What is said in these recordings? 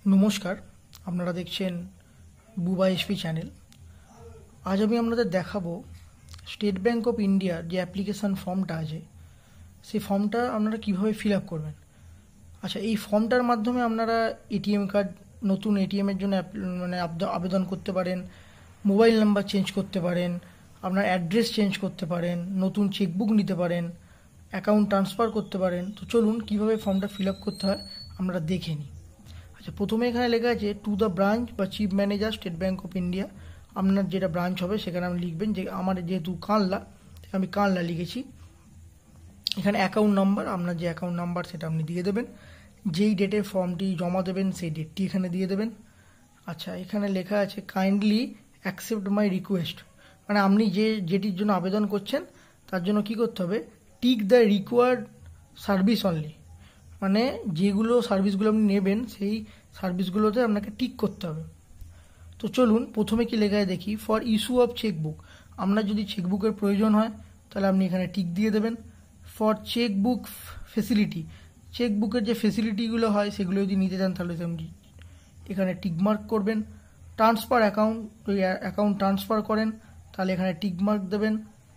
নমস্কার, আপনারা দেখছেন বুবা এসপি চ্যানেল। আজ আমি আপনাদের দেখাবো স্টেট ব্যাঙ্ক অফ ইন্ডিয়ার যে অ্যাপ্লিকেশান ফর্মটা আছে, সেই ফর্মটা আপনারা কীভাবে ফিল আপ করবেন। আচ্ছা, এই ফর্মটার মাধ্যমে আপনারা এটিএম কার্ড, নতুন এটিএমের জন্য আবেদন করতে পারেন, মোবাইল নাম্বার চেঞ্জ করতে পারেন, আপনার অ্যাড্রেস চেঞ্জ করতে পারেন, নতুন চেকবুক নিতে পারেন, অ্যাকাউন্ট ট্রান্সফার করতে পারেন। তো চলুন কীভাবে ফর্মটা ফিল আপ করতে হয় আমরা দেখে নিই। আচ্ছা, প্রথমে এখানে লেখা আছে টু দ্য ব্রাঞ্চ বা chief manager State Bank of India. আপনার যেটা ব্রাঞ্চ হবে সেখানে আপনি লিখবেন, যে আমার যেহেতু কানলা, আমি কানলা লিখেছি। এখানে অ্যাকাউন্ট নাম্বার, আপনার যে অ্যাকাউন্ট নাম্বার সেটা আপনি দিয়ে দেবেন। যেই ডেটে ফর্মটি জমা দেবেন সেই ডেটটি এখানে দিয়ে দেবেন। আচ্ছা, এখানে লেখা আছে কাইন্ডলি অ্যাকসেপ্ট মাই রিকোয়েস্ট, মানে আপনি যেটির জন্য আবেদন করছেন তার জন্য কি করতে হবে, tick the required service only, মানে যেগুলো সার্ভিসগুলো আপনি নেবেন সেই সার্ভিসগুলোতে আপনাকে টিক করতে হবে। তো চলুন প্রথমে কি লেখা দেখি। ফর ইস্যু অফ চেকবুক, আপনার যদি চেকবুকের প্রয়োজন হয় তাহলে আপনি এখানে টিক দিয়ে দেবেন। ফর চেকবুক ফেসিলিটি, চেকবুকের যে ফেসিলিটিগুলো হয় সেগুলো যদি নিতে চান তাহলে আপনি এখানে টিকমার্ক করবেন। ট্রান্সফার অ্যাকাউন্ট, ওই অ্যাকাউন্ট ট্রান্সফার করেন তাহলে এখানে টিকমার্ক দেবেন।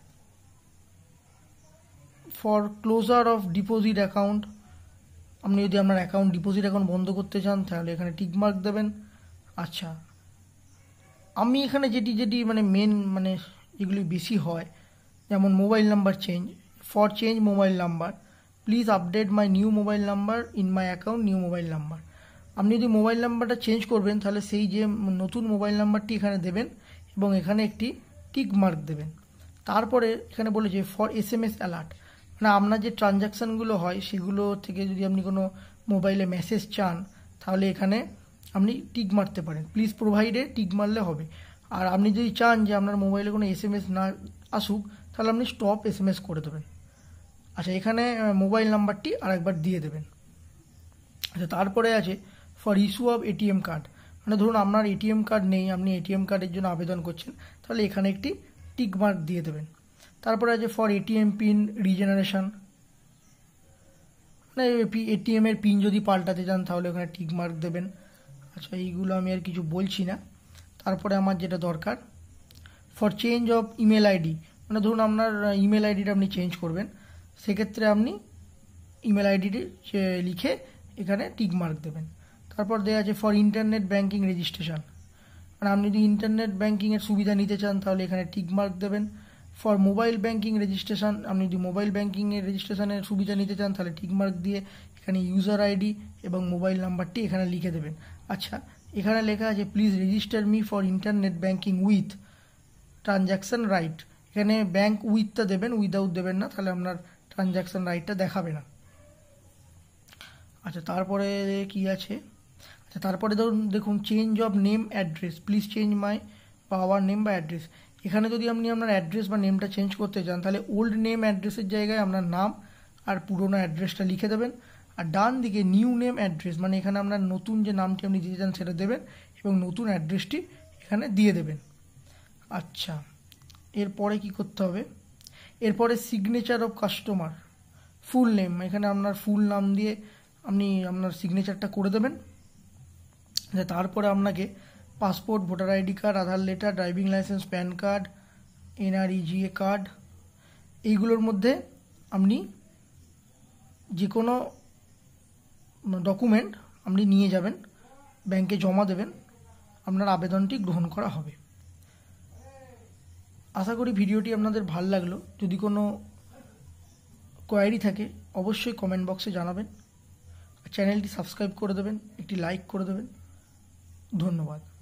For closure of deposit account, আপনি যদি আপনার অ্যাকাউন্ট ডিপোজিট অ্যাকাউন্ট বন্ধ করতে চান তাহলে এখানে টিকমার্ক দেবেন। আচ্ছা, আমি এখানে যেটি মেন যেগুলি বেশি হয়, যেমন mobile number change, for change mobile number please update my new mobile number in my account new mobile number. আপনি যদি মোবাইল নাম্বারটা চেঞ্জ করবেন তাহলে সেই যে নতুন মোবাইল নাম্বারটি এখানে দেবেন এবং এখানে একটি টিক মার্ক দেবেন। তারপরে এখানে বলেছে ফর SMS অ্যালার্ট, মানে আপনার যে ট্রানজ্যাকশানগুলো হয় সেগুলো থেকে যদি আপনি কোনো মোবাইলে মেসেজ চান তাহলে এখানে আপনি টিক মারতে পারেন। প্লিজ প্রোভাইডে টিক মারলে হবে। আর আপনি যদি চান যে আপনার মোবাইলে কোনো SMS না আসুক তাহলে আপনি স্টপ SMS করে দেবেন। আচ্ছা, এখানে মোবাইল নাম্বারটি আরেকবার দিয়ে দেবেন। আচ্ছা, তারপরে আছে for issue of ATM card, মানে ধরুন আপনার ATM কার্ড নেই, আপনি ATM কার্ডের জন্য আবেদন করছেন, তাহলে এখানে একটি টিক মার্ক দিয়ে দেবেন। তারপরে আছে ফর ATM পিন রিজেনারেশন, মানে ATM-এর পিন যদি পাল্টাতে চান তাহলে ওখানে টিক মার্ক দেবেন। আচ্ছা, এইগুলো আমি আর কিছু বলছি না। তারপরে আমার যেটা দরকার, for change of email ID, মানে ধরুন আপনার ইমেল আইডিটা আপনি চেঞ্জ করবেন, সেক্ষেত্রে আপনি ইমেল আইডিটি লিখে এখানে টিক মার্ক দেবেন। তারপর দেওয়া আছে ফর ইন্টারনেট ব্যাঙ্কিং রেজিস্ট্রেশন, মানে আপনি যদি ইন্টারনেট ব্যাঙ্কিংয়ের সুবিধা নিতে চান তাহলে এখানে টিক মার্ক দেবেন। ফর মোবাইল ব্যাঙ্কিং রেজিস্ট্রেশন, আপনি যদি মোবাইল ব্যাঙ্কিংয়ের রেজিস্ট্রেশনের সুবিধা নিতে চান তাহলে টিক মার্ক দিয়ে এখানে ইউজার আইডি এবং মোবাইল নাম্বারটি এখানে লিখে দেবেন। আচ্ছা, এখানে লেখা আছে please register me for internet banking with transaction right, এখানে ব্যাঙ্ক উইথটা দেবেন, উইদাউট দেবেন না, তাহলে আপনার ট্রানজ্যাকশান রাইটটা দেখাবে না। আচ্ছা, তারপরে কি আছে, আচ্ছা তারপরে দেখুন change of name address, please change my বা আওয়ার নেম বা অ্যাড্রেস। এখানে যদি আপনি আপনার অ্যাড্রেস বা নেমটা চেঞ্জ করতে চান তাহলে ওল্ড নেম অ্যাড্রেসের জায়গায় আপনার নাম আর পুরোনো অ্যাড্রেসটা লিখে দেবেন। আর ডান দিকে নিউ নেম অ্যাড্রেস, মানে এখানে আপনার নতুন যে নামটি আপনি দিতে চান সেটা দেবেন এবং নতুন অ্যাড্রেসটি এখানে দিয়ে দেবেন। আচ্ছা, এরপরে কি করতে হবে, এরপরে signature of customer full name, এখানে আপনার ফুল নাম দিয়ে আপনি আপনার সিগনেচারটা করে দেবেন। তারপরে আপনাকে passport, voter ID card, Aadhaar letter, driving licence, PAN card, NREGA card, এইগুলোর মধ্যে আপনি যে কোনো ডকুমেন্ট আপনি নিয়ে যাবেন, ব্যাংকে জমা দেবেন, আপনার আবেদনটি গ্রহণ করা হবে। আশা করি ভিডিওটি আপনাদের ভালো লাগলো। যদি কোনো কোয়ারি থাকে অবশ্যই কমেন্ট বক্সে জানাবেন। চ্যানেলটি সাবস্ক্রাইব করে দেবেন, একটি লাইক করে দেবেন। ধন্যবাদ।